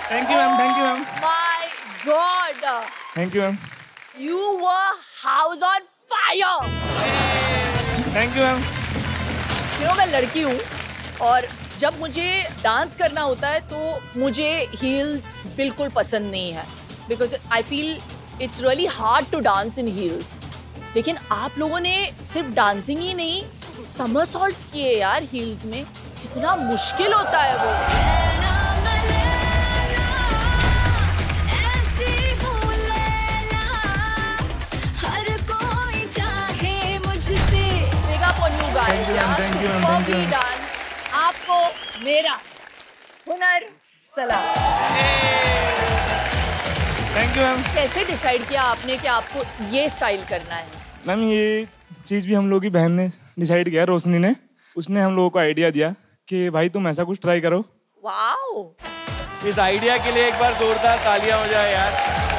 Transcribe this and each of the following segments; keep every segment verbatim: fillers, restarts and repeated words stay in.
Thank you, ma'am. Thank you, ma'am. My God. Thank you, ma'am. You were house on fire. Thank you, ma'am. You know, मैं लड़की हूँ और जब मुझे dance करना होता है तो मुझे हील्स बिल्कुल पसंद नहीं है because I feel it's really hard to dance in heels. लेकिन आप लोगों ने सिर्फ डांसिंग ही नहीं समरसॉल्ट्स किए यार हील्स में, कितना मुश्किल होता है वो। Big up on you guys, यार, superbly done। आपको मेरा हुनर सलाम। Thank you, ma'am. कैसे डिसाइड किया आपने कि आपको ये स्टाइल करना है? मैम ये चीज़ भी हम लोगों की बहन ने डिसाइड किया, रोशनी ने। उसने हम लोगों को आइडिया दिया कि भाई तुम ऐसा कुछ ट्राई करो। वाओ! इस आइडिया के लिए एक बार जोरदार तालियां हो जाए यार।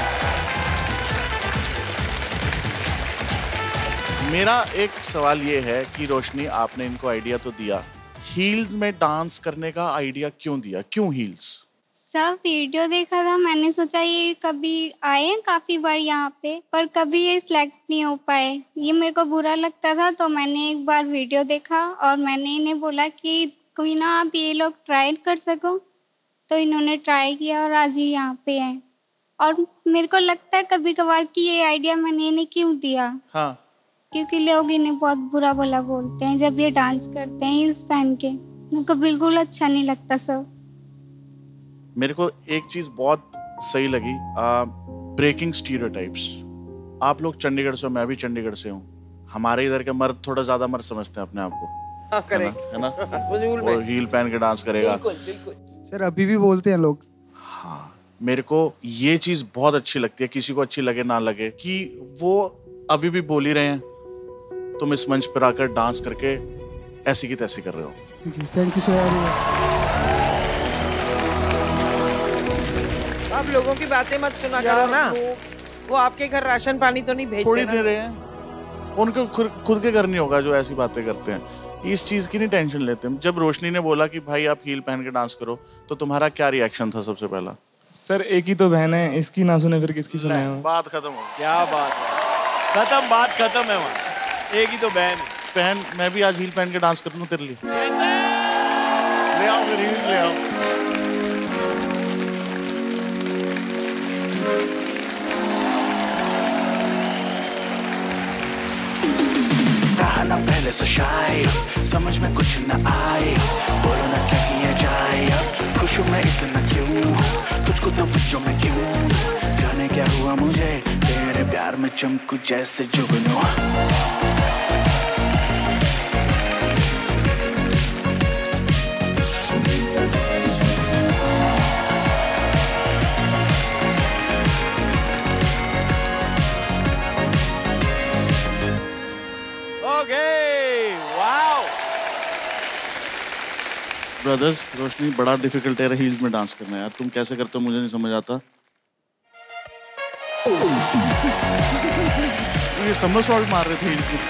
मेरा एक सवाल ये है कि रोशनी आपने इनको आइडिया तो दिया, हील्स में डांस करने का आइडिया क्यों दिया, क्यों हील्स? सब वीडियो देखा था, मैंने सोचा ये कभी आए हैं काफी बार यहाँ पे पर कभी ये सिलेक्ट नहीं हो पाए, ये मेरे को बुरा लगता था। तो मैंने एक बार वीडियो देखा और मैंने इन्हें बोला कि कोई ना आप ये लोग ट्राई कर सको, तो इन्होंने ट्राई किया और आज ये यहाँ पे हैं। और मेरे को लगता है कभी कभार कि ये आइडिया मैंने इन्हें क्यों दिया। हाँ। क्योंकि लोग इन्हें बहुत बुरा भला बोलते हैं जब ये डांस करते हैं हील्स पहन के, मेरे को बिल्कुल अच्छा नहीं लगता सब। मेरे को एक चीज बहुत सही लगी, ब्रेकिंग स्टीरियोटाइप्स। आप लोग चंडीगढ़ से हो, मैं भी चंडीगढ़ से हूँ। हमारे इधर के मर्द थोड़ा ज्यादा मर्द समझते हैं अपने आप को, हाँ, है ना, है ना? वो हील पहन के डांस करेगा। बिल्कुल, बिल्कुल। सर अभी भी बोलते हैं लोग। हाँ, मेरे को ये चीज बहुत अच्छी लगती है, किसी को अच्छी लगे ना लगे, कि वो अभी भी बोल ही रहे हैं तुम इस मंच पर आकर डांस करके ऐसी की तैसी कर रहे हो। जी थैंक यू सर। आप लोगों की बातें मत सुना करो ना, वो आपके घर राशन पानी तो नहीं भेजते थोड़ी दे रहे हैं, उनको खुद के घर नहीं होगा जो ऐसी बातें करते हैं। इस चीज की नहीं टेंशन लेते। जब रोशनी ने बोला कि भाई आप हील पहन के डांस करो, तो तुम्हारा क्या रिएक्शन था सबसे पहला? सर एक ही तो बहन है, इसकी ना सुने फिर किसकी सुने? बात खत्म हो, क्या बात है, खत्म, बात खत्म है वहाँ। एक ही तो बहन बहन, मैं भी आज हील पहन के डांस करूँ तेरे लिए। ले आओ फिर हील्स ले आओ। ना पहले से शाय, समझ में कुछ न आए, बोलो ना क्या किया जाए, अब खुश हूँ मैं इतना क्यों, तुझको तो बच्चों में क्यों, जाने क्या हुआ मुझे, तेरे प्यार में चमकू जैसे जुगनू। ब्रदर्स, रोशनी बड़ा डिफिकल्ट है हील्स में डांस करना यार, तुम कैसे करते हो मुझे नहीं समझ आता। ये समरसॉल्ट मार रहे थे हील्स में।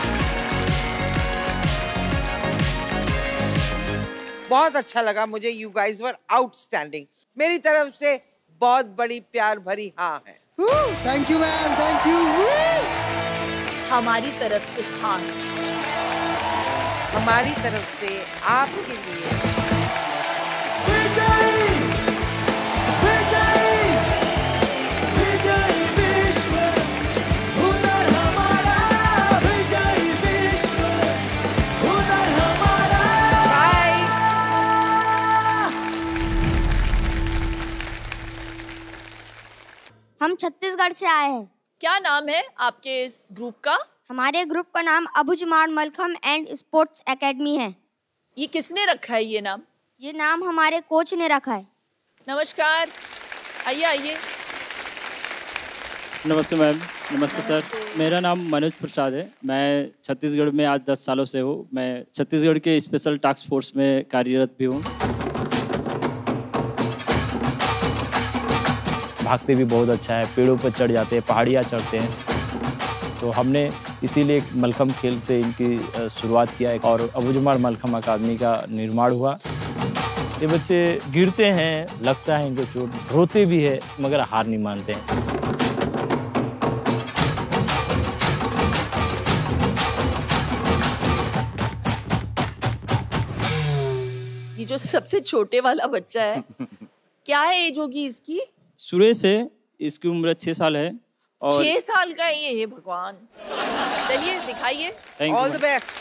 बहुत अच्छा लगा मुझे, यू गाइस वर आउटस्टैंडिंग। मेरी तरफ से बहुत बड़ी प्यार भरी हाँ है। Thank you ma'am, thank you. हमारी तरफ से हाँ, हमारी तरफ से आपके लिए हम छत्तीसगढ़ से आए हैं। क्या नाम है आपके इस ग्रुप का? हमारे ग्रुप का नाम Abujhmarh Mallakhamb and sports academy है। ये किसने रखा है ये नाम? ये नाम हमारे कोच ने रखा है। नमस्कार, आइए आइए। नमस्ते मैम। नमस्ते सर, मेरा नाम मनोज प्रसाद है। मैं छत्तीसगढ़ में आज दस सालों से हूँ। मैं छत्तीसगढ़ के स्पेशल टास्क फोर्स में कार्यरत भी हूँ। भागते भी बहुत अच्छा है, पेड़ों पर चढ़ जाते हैं, पहाड़ियाँ चढ़ते हैं। तो हमने इसीलिए मलखम खेल से इनकी शुरुआत किया है और अबुजमाड़ मलखम अकादमी का निर्माण हुआ। ये बच्चे गिरते हैं, लगता है इनको चोट, रोते भी है मगर हार नहीं मानते हैं। ये जो सबसे छोटे वाला बच्चा है, क्या है एज होगी इसकी? सुरेश है, इसकी उम्र छह साल है। और छह साल का ये है, भगवान। चलिए दिखाइए। All the best.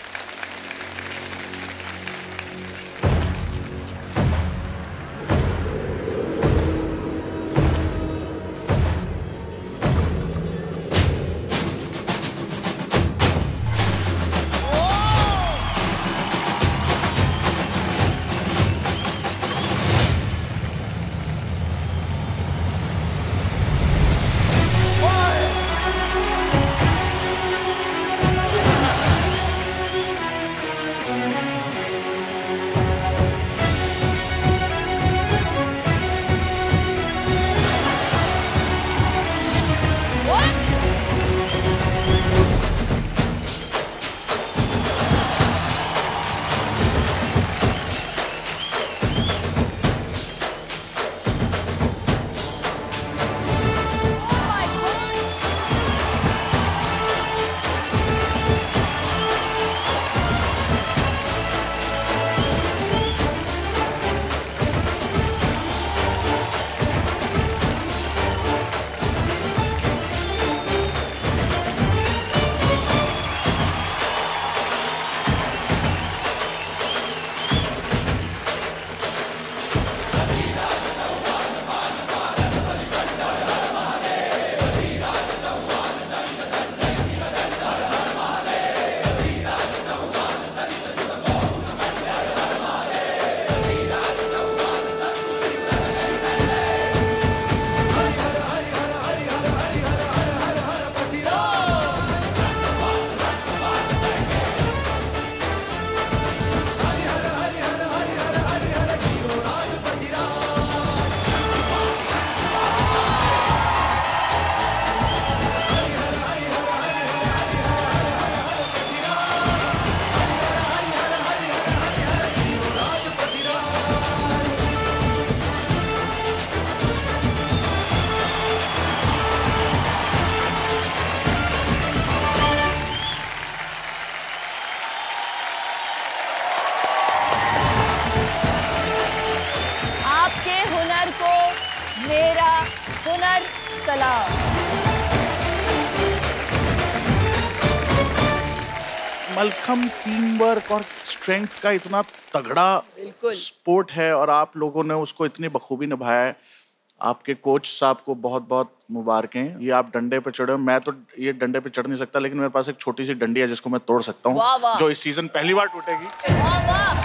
Mallakhamb team work और स्ट्रेंथ का इतना तगड़ा स्पोर्ट है और आप लोगों ने उसको इतनी बखूबी निभाया है। आपके कोच साहब को बहुत बहुत मुबारकें। ये आप डंडे पे चढ़े हो, मैं तो ये डंडे पे चढ़ नहीं सकता, लेकिन मेरे पास एक छोटी सी डंडी है जिसको मैं तोड़ सकता हूँ, जो इस सीजन पहली बार टूटेगी। वाह वाह।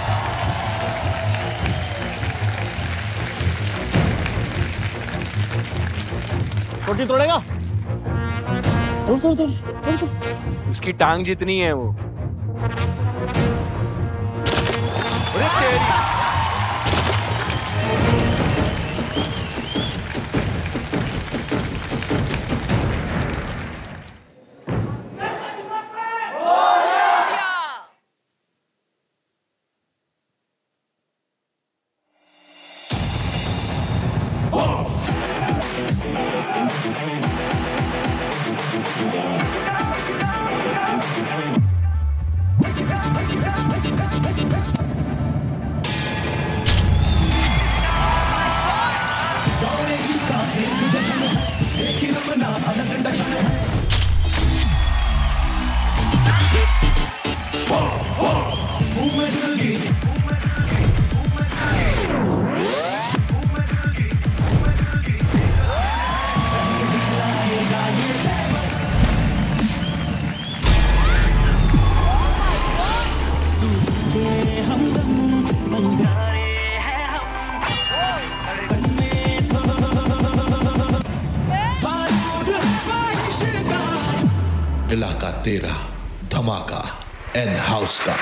छोटी तोड़ेगा? तोड़ तोड़ तोड़ तोड़ तोड़। उसकी टांग जितनी है वो। अरे तेरी। इलाका तेरा, धमाका एन हाउस का।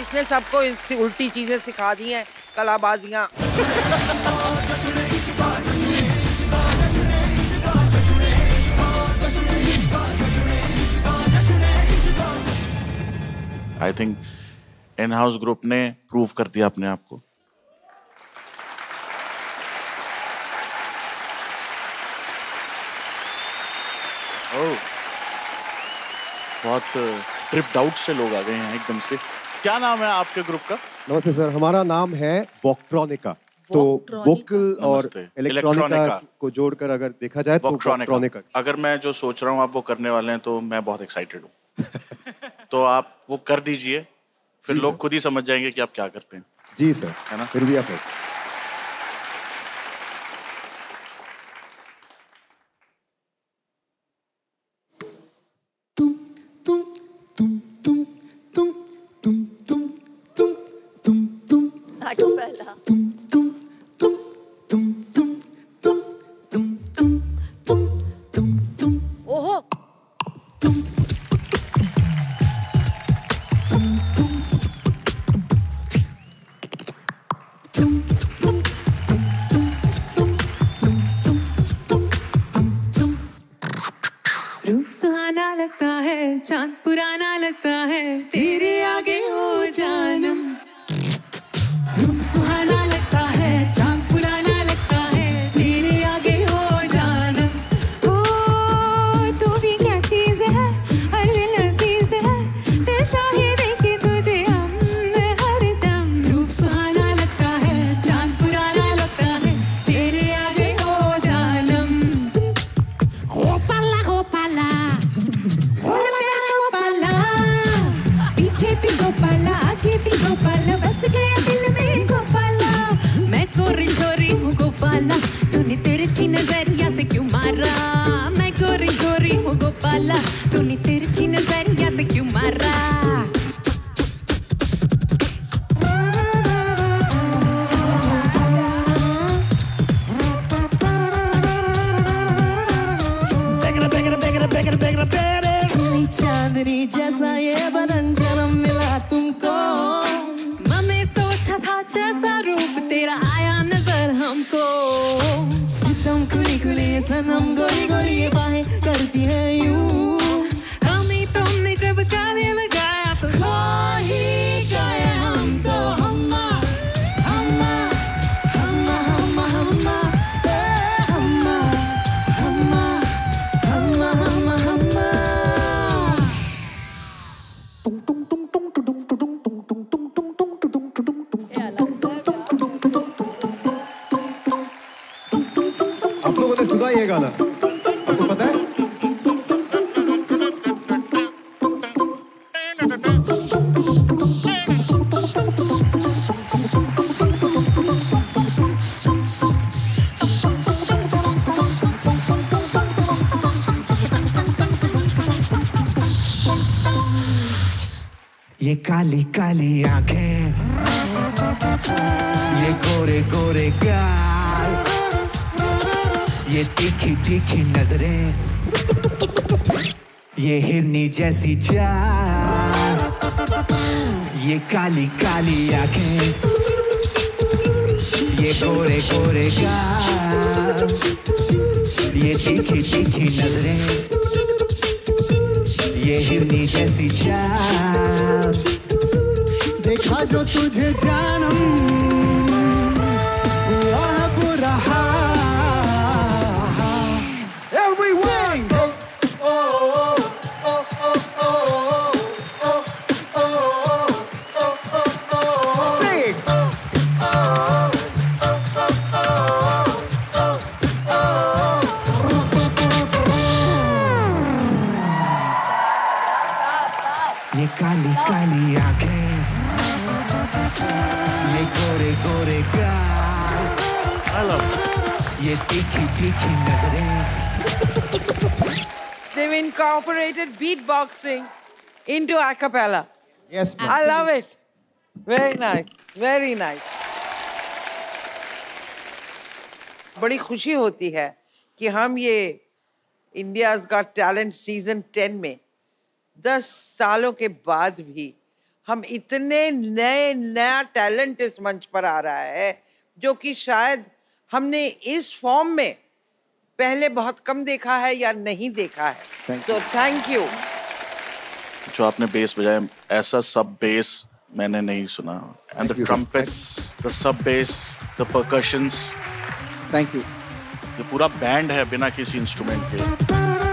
इसने सबको इससे उल्टी चीजें सिखा दी हैं, कलाबाजियां। I think in house group ने प्रूव कर दिया अपने आप को। ओह, बहुत ट्रिप्ड आउट से लोग आ गए हैं एकदम से। क्या नाम है आपके ग्रुप का? नमस्ते सर, हमारा नाम है वॉक्ट्रॉनिका। तो वोकल और इलेक्ट्रॉनिका को जोड़कर अगर देखा जाए तो वॉक्ट्रॉनिका। अगर मैं जो सोच रहा हूँ आप वो करने वाले हैं तो मैं बहुत एक्साइटेड हूँ। तो आप वो कर दीजिए, फिर लोग खुद ही समझ जाएंगे कि आप क्या करते हैं। जी सर, है ना? फिर भी आप चांद पुराना लगता है तेरे आगे हो जानम। रूप सुहाना लगता है, चांद पुराना लगता है तेरे आगे हो जानम। ओ तू भी क्या चीज है, हर दिल अजीज है, दिल चाहे देखे तुझे हम हरदम। रूप सुहाना लगता है, चांद पुराना लगता है तेरे आगे हो जानम। गोपाला गोपाला पीछे भी गोपाला, आगे भी गोपाला, बस गया दिल में गोपाला। मैं गोरी छोरी हूँ गोपाला, तूने तिरछी नजरिया से क्यों मारा। मैं गोरी छोरी हूँ गोपाला, तूने तिरछी नजरिया से क्यों मारा। चांदनी जैसा ये बदन जन्म मिला तुमको। मैं सोचा था जैसा रूप तेरा आया नजर हमको। सितम खुली खुली सनम गोरी गोरी ये बाहें करती है यूं। हमें तुमने जब गाने लगाया तो खो ही गए हम तो। हम्मा हम्मा हम्मा हम्मा हम्मा हम्मा हम्मा हम्मा हम्मा हम्मा। आप लोगों ने सुना ये गाना? आपको पता है? ये काली काली आंखें, ये गोरे गोरे गाल, ये तीखी तीखी नजरें, ये हिरनी जैसी चाल। ये काली काली आंखें, ये गोरे गोरे गाल, ये तीखी तीखी नजरें, ये हिरनी जैसी चाल। देखा जो तुझे जानम हुआ है बुरा हाल। Everyone oh oh oh oh oh oh oh sing ये काली काली आंखें, ये गोरे गोरे गाल, ये तीखी तीखी नजरें। They've incorporated beatboxing into a cappella. Yes, ma'am. I love it. Very nice. Very nice. बड़ी खुशी होती है कि हम ये India's Got Talent season ten में दस सालों के बाद भी हम इतने नए नया टैलेंट इस मंच पर आ रहा है जो कि शायद हमने इस फॉर्म में पहले बहुत कम देखा है या नहीं देखा है। So thank you. जो आपने बेस बजाया, ऐसा सब बेस मैंने नहीं सुना। And the trumpets, the sub bass, the percussions, thank you. ये पूरा बैंड है बिना किसी इंस्ट्रूमेंट के।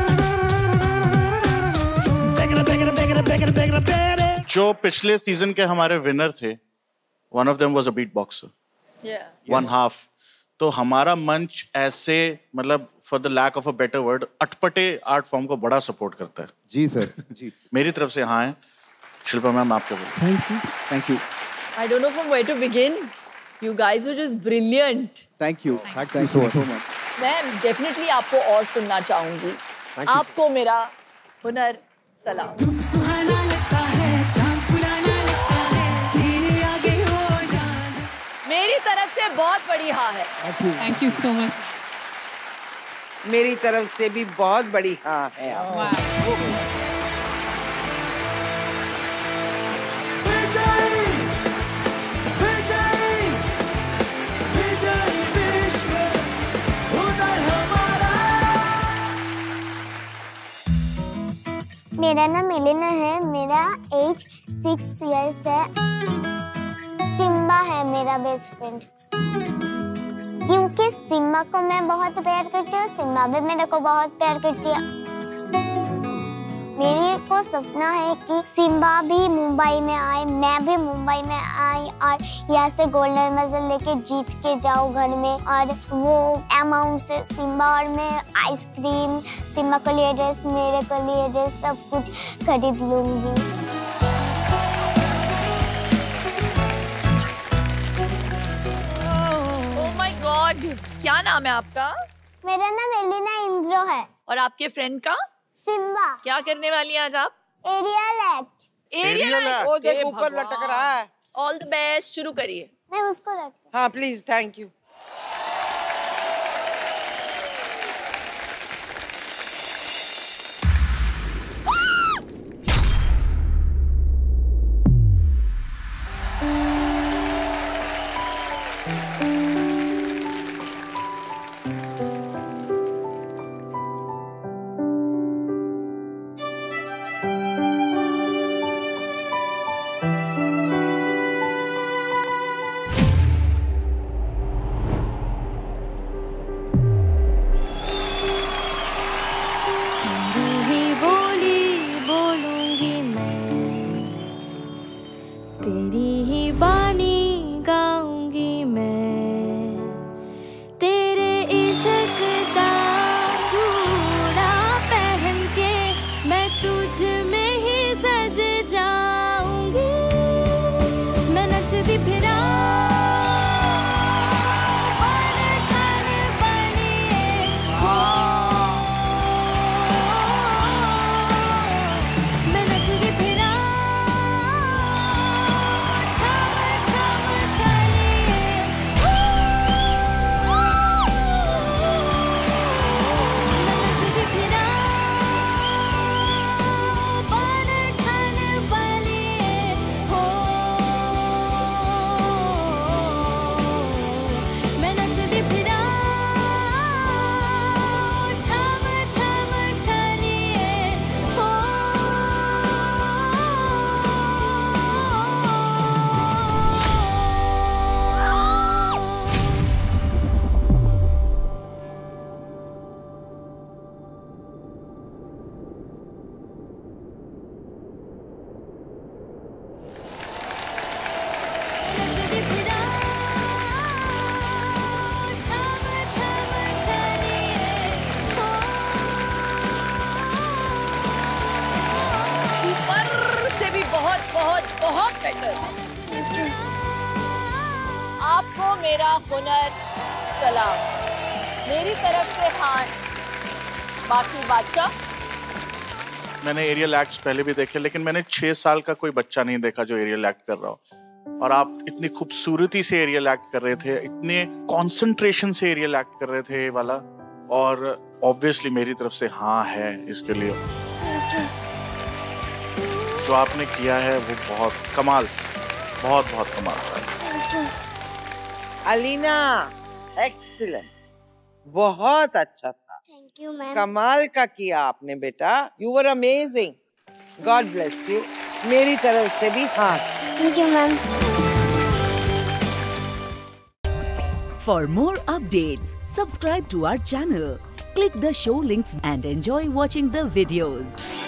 जो पिछले सीजन के हमारे विनर थे, one of them was a beat boxer, one half. तो हमारा मंच ऐसे, मतलब for the lack of a better word, अटपटे आर्ट फॉर्म को बड़ा सपोर्ट करता है। जी सर, जी। मेरी तरफ से हाँ है। शिल्पा मैम, आपके बोलो। Thank you, thank you. I don't know from where to begin. You guys were just brilliant. Thank you, thank you so much. मैं डेफिनेटली आपको और सुनना चाहूंगी। आपको मेरा हुनर सलाम। सुहाना लगता है, चांद पुराना लगता है, तेरे आगे हो जाना। मेरी तरफ से बहुत बड़ी हाँ है। Thank you so much. मेरी तरफ से भी बहुत बड़ी हाँ है। मेरा नाम एलेना है, मेरा एज सिक्स इयर्स है। सिम्बा है मेरा बेस्ट फ्रेंड, क्योंकि सिम्बा को मैं बहुत प्यार करती हूँ, सिम्बा भी मेरे को बहुत प्यार करती है। मेरे को सपना है कि सिम्बा भी मुंबई में आए, मैं भी मुंबई में आई और यहाँ से गोल्डन मेडल लेके जीत के जाऊँ घर में, और वो अमाउंट से सिम्बा और मैं आइसक्रीम, सिम्बा को लिए ड्रेस, मेरे को लिए ड्रेस, सब कुछ खरीद लूंगी। ओह माय गॉड, क्या नाम है आपका? मेरा नाम एलिना इंद्रो है। और आपके फ्रेंड का? सिम्बा। क्या करने वाली हैं आज आप? Aerial act. Aerial act. वो देख ऊपर लटक रहा है। ऑल द बेस्ट, शुरू करिए। मैं उसको रखती। हाँ प्लीज, थैंक यू। आपको मेरा हुनर सलाम। मेरी तरफ से हाँ, बाकी बादशाह। मैंने एरियल एक्ट्स पहले भी देखे, लेकिन मैंने छह साल का कोई बच्चा नहीं देखा जो एरियल एक्ट कर रहा हो। और आप इतनी खूबसूरती से एरियल एक्ट कर रहे थे, इतने कंसंट्रेशन से एरियल एक्ट कर रहे थे ये वाला, और ऑब्वियसली मेरी तरफ से हाँ है इसके लिए। जो आपने किया है वो बहुत कमाल, बहुत बहुत कमाल था। अलीना, एक्सीलेंट, बहुत अच्छा था। Thank you ma'am. कमाल का किया आपने बेटा, you were amazing, God bless you. मेरी तरफ से भी हाँ। Thank you ma'am. For more updates, subscribe to our channel, click the show links and enjoy watching the videos.